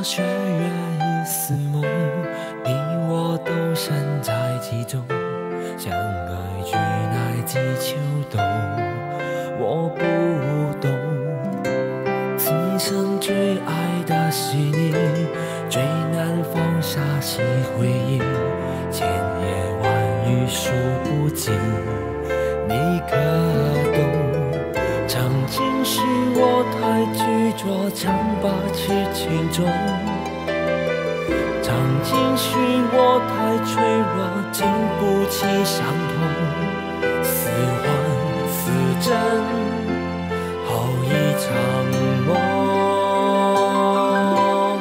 血月一丝梦，你我都身在其中。相爱居乃几秋冬，我不懂。此生最爱的是你，最难放下是回忆。千言万语数不尽，你可懂？曾经是我太执着，曾把痴情重。曾经是我太脆弱，经不起伤痛。似幻似真，好一场梦。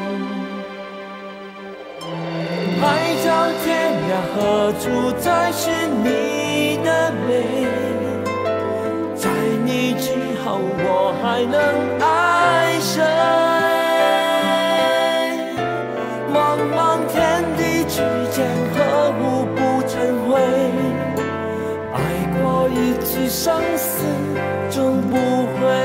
海角天涯何处再是你的美？在你之后我还能爱谁？茫茫天地之间何物不曾灰？爱过一次生死终不悔。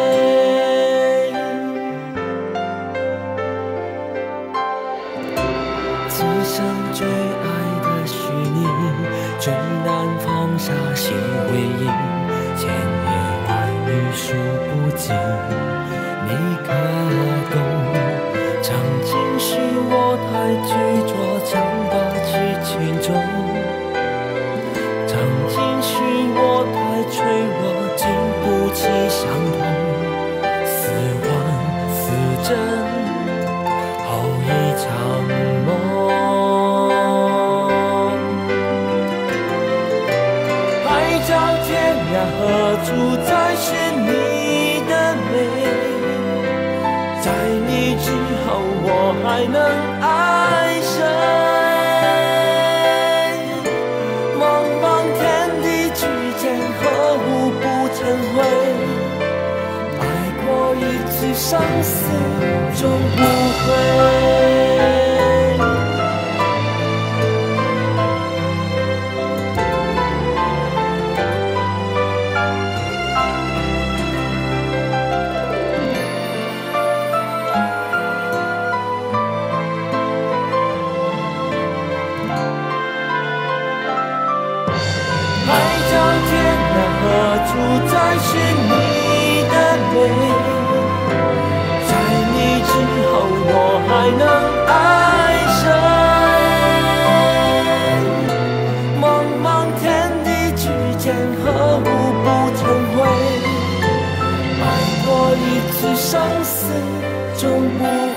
此生最爱的是你，最难放下是回忆。千言万语数不尽，你可懂？曾经是我太执着，曾把痴情重。曾经是我太脆弱，经不起伤痛。似幻似真，好一场梦。海角天涯何处再是你的美？在你之后我还能爱谁？茫茫天地之间何物不曾灰？爱过一次生死终不悔。何处再是你的美？在你之后我还能爱谁？茫茫天地之间何物不曾灰？爱过一次生死终不悔。